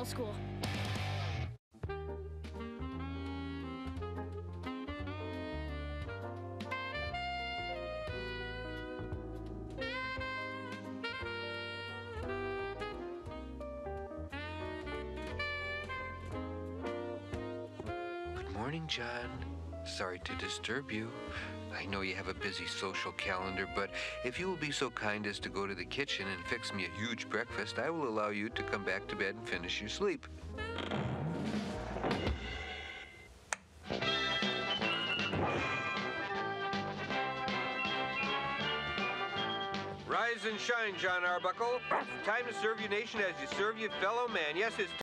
middle school. Good morning, John. Sorry to disturb you. I know you have a busy social calendar, but if you will be so kind as to go to the kitchen and fix me a huge breakfast, I will allow you to come back to bed and finish your sleep. Rise and shine, John Arbuckle. Time to serve your nation as you serve your fellow man. Yes, it's